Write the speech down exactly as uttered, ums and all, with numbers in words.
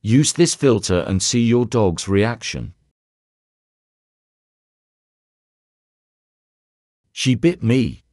Use this filter and see your dog's reaction. She bit me.